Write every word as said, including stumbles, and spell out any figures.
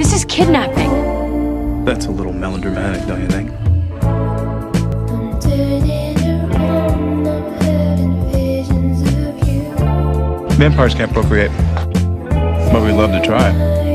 This is kidnapping. That's a little melodramatic, don't you think? Vampires can't procreate, but we'd love to try.